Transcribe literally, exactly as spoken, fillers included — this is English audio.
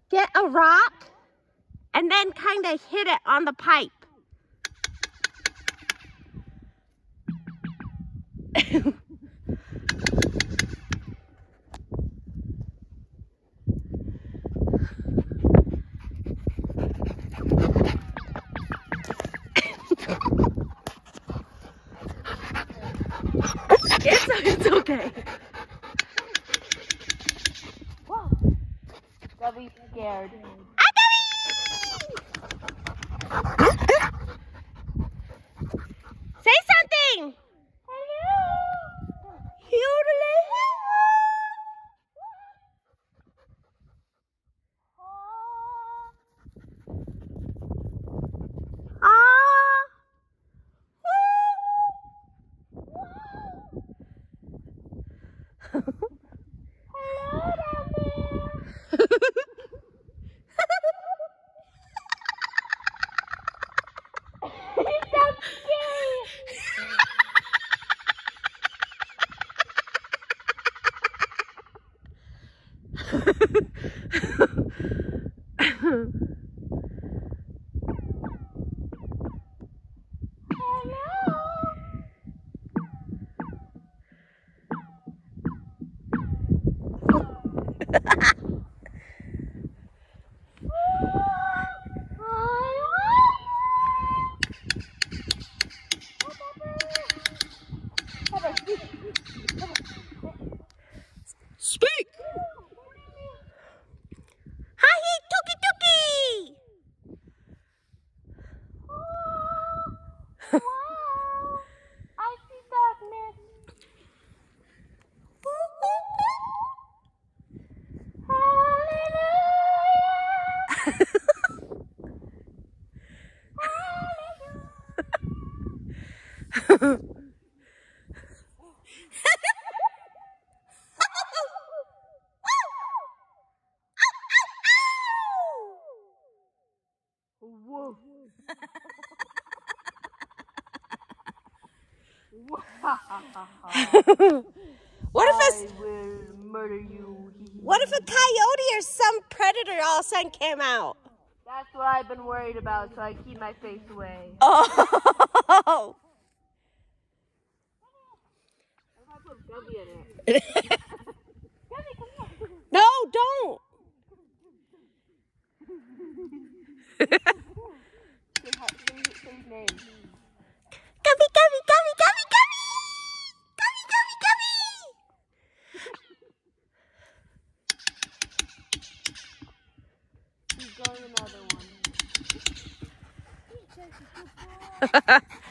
get a rock and then kind of hit it on the pipe. It's, it's okay. Whoa. Gubby's scared. Hi, Gubby! Say something! Hello! Hello down there! It sounds scary! Speak! Hi, Tuki Tuki! Wow! I see darkness. Hallelujah! Whoa. What if I a, will murder you. what if a coyote or some predator all of a sudden came out? That's what I've been worried about, so I keep my face away. Oh! What if I put Gubby in it? Gubby, come here. No, don't! Say hi- say his- say his name. Gubby, Gubby, Gubby, Gubby, Gubby! Gubby, Gubby, Gubby! He's going another one.